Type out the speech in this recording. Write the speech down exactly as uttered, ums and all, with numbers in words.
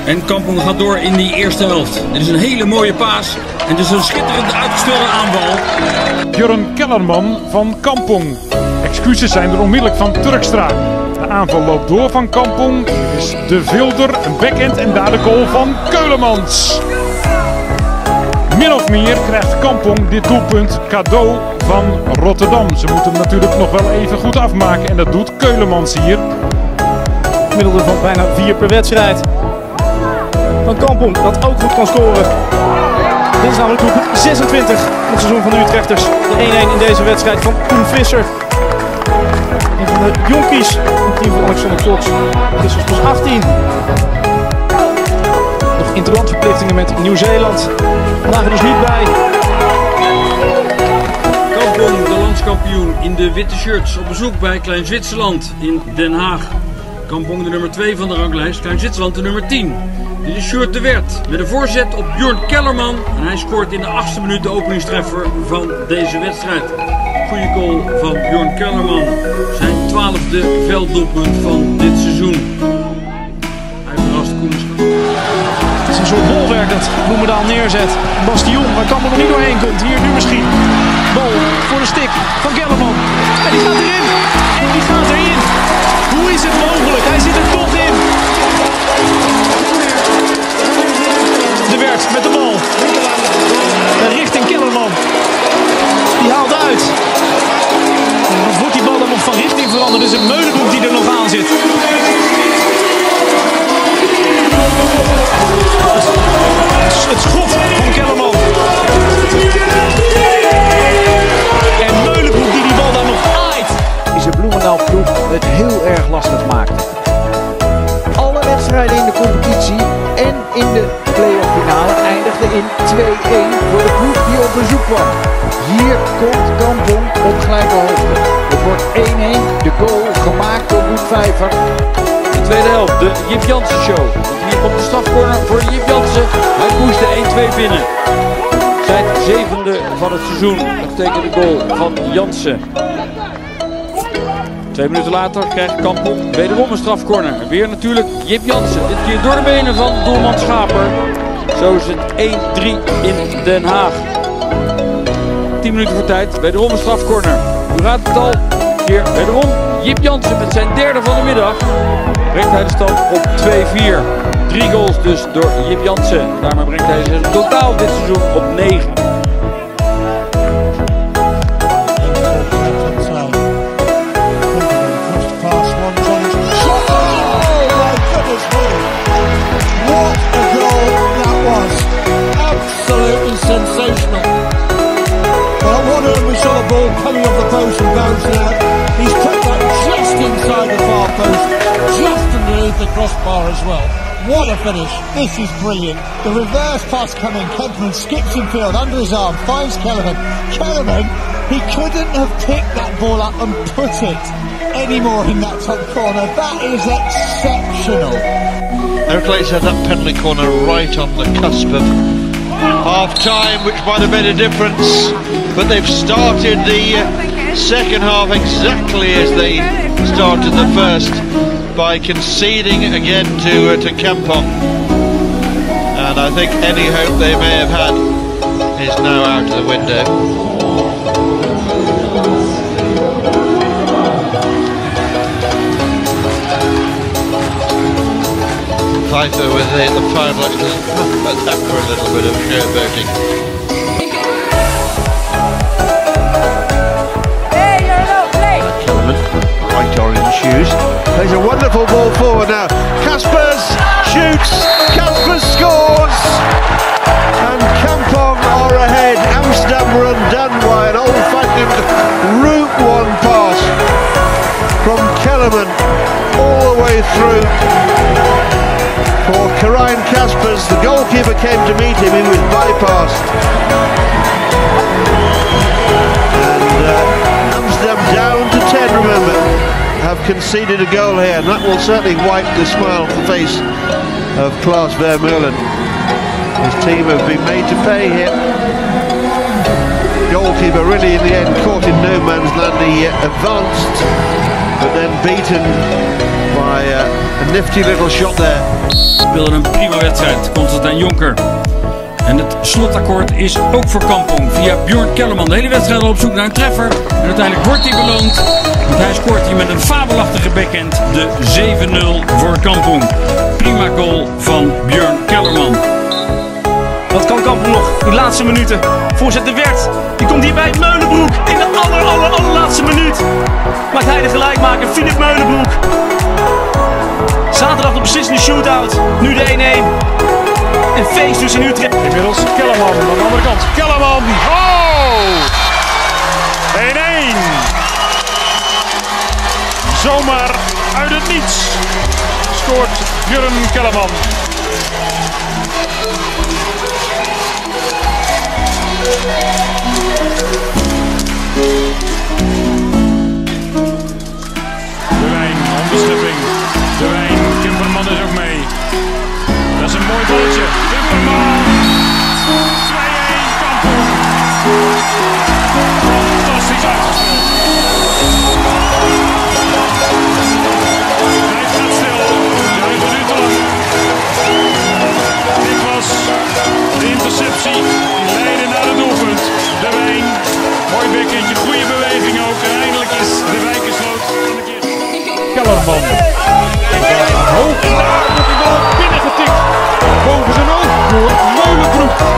En Kampong gaat door in die eerste helft. Dit is een hele mooie paas. En het is een schitterend uitgespeelde aanval. Björn Kellerman van Kampong. Excuses zijn er onmiddellijk van Turkstra. De aanval loopt door van Kampong. Dit is De Vilder, een backhand en daar de goal van Keulemans. Min of meer krijgt Kampong dit doelpunt cadeau van Rotterdam. Ze moeten hem natuurlijk nog wel even goed afmaken en dat doet Keulemans hier. Gemiddelde van bijna vier per wedstrijd. Van Kampong dat ook goed kan scoren. Dit is namelijk doelpunt zesentwintig van het seizoen van de Utrechters. De één-één in deze wedstrijd van Koen Visser. Een van de jonkies van het team van Alexander Koks. Visser is pas achttien. Nog interlandverplichtingen met Nieuw-Zeeland. Vandaag er dus niet bij. Kampong, de landskampioen in de witte shirts, op bezoek bij Klein Zwitserland in Den Haag. Kampong de nummer twee van de ranglijst, Klein Zwitserland de nummer tien. Dit is Sjoerd de Wert met een voorzet op Björn Kellerman. En hij scoort in de achtste minuut de openingstreffer van deze wedstrijd. Goeie goal van Björn Kellerman. Zijn twaalfde velddoelpunt van dit seizoen. Hij verrast Koens. Het is een soort bolwerk dat Bloemendaal neerzet. Bastion, waar Kampong nog niet doorheen komt. Hier nu misschien. Bal voor de stick van Kellerman. En die gaat erin. En die gaat erin. Hoe is het mogelijk? Hij zit er toch in. De Wert met de bal. Richting Kellerman. Die haalt uit. Wordt die bal dan nog van richting veranderd? Dus het Meulenbroek die er nog aan zit. Het schot van Kellerman. En Meulenbroek die die bal dan nog aait. Is een Bloemendaal ploeg het heel erg lastig maakt. Alle wedstrijden in de competitie en in de play-off finale eindigden in twee-één voor de ploeg die op bezoek kwam. Hier komt Kampong op gelijke hoogte. Het wordt één-één, de goal gemaakt door Boet Vijver. De tweede helft, de Jip Jansen show. Hier komt de strafcorner voor Jip Jansen. Hij moest de één-twee binnen. Zijn zevende van het seizoen. Dat betekent de goal van Jansen. Twee minuten later krijgt Kampong wederom een strafcorner. En weer natuurlijk Jip Jansen. Dit keer door de benen van doelman Schaper. Zo is het één-drie in Den Haag. tien minuten voor tijd, wederom een strafcorner. U raadt het al, keer wederom Jip Jansen met zijn derde van de middag. Brengt hij de stand op twee-vier. Drie goals dus door Jip Jansen. Daarmee brengt hij zijn totaal dit seizoen op negen. Sensational. Well, one of them we saw the ball coming off the post and bouncing out. He's put that just inside the far post, just underneath the crossbar as well. What a finish. This is brilliant. The reverse pass coming, Kempman skips in field under his arm, finds Kellerman. Kellerman, he couldn't have picked that ball up and put it anymore in that top corner. That is exceptional. Heracles had that penalty corner right on the cusp of half time, which might have made a difference, but they've started the uh, second half exactly as they started the first, by conceding again to uh, to Kampong, and I think any hope they may have had is now out of the window. Pfeiffer with the, the foul, but that for a little bit of showboating. Kellerman, white orange shoes. There's a wonderful ball forward now. Kaspers shoots, Kaspers scores, and Kampong are ahead. Amsterdam were undone by an old-fashioned route one pass from Kellerman all the way through. For Karine Kaspers, the goalkeeper came to meet him, he was bypassed. And uh, Amsterdam down to ten, remember, have conceded a goal here, and that will certainly wipe the smile off the face of Klaas Vermeulen. His team have been made to pay here. Goalkeeper really in the end caught in no man's land. He advanced, but then beaten by uh, a nifty little shot there. Speelde een prima wedstrijd, Constantijn Jonker. En het slotakkoord is ook voor Kampong via Björn Kellerman. De hele wedstrijd al op zoek naar een treffer. En uiteindelijk wordt hij beloond. Want hij scoort hier met een fabelachtige backhand de zeven nul voor Kampong. Prima goal van Björn Kellerman. Wat kan Kampong nog? Die laatste minuten. Voorzet de Werd. Die komt hier bij Meulenbroek. In de aller, aller, allerlaatste minuut. Maakt hij de gelijkmaker. Filip Meulenbroek. Zaterdag de beslissende shootout. Nu de één één. En feest dus in Utrecht. Inmiddels Kellerman aan de andere kant. Kellerman. Oh! één één. Zomaar uit het niets scoort Björn Kellerman. De Wijn, onderschepping. De Wijn, Kimperman is ook mee. Dat is een mooi balletje. Kimperman. twee één Kampong. Fantastisch uitgespeeld. Hij gaat stil. Vijf minuten lang. Dit was de interceptie. Die leidde naar het doelpunt. De Wijn. Mooi bekkentje, goede beweging ook. En eindelijk is de Wijkersloot aan de keer. Kellerman. Hoog en daar wordt de bal binnengetikt. Boven zijn hoofd door Meulenbroek.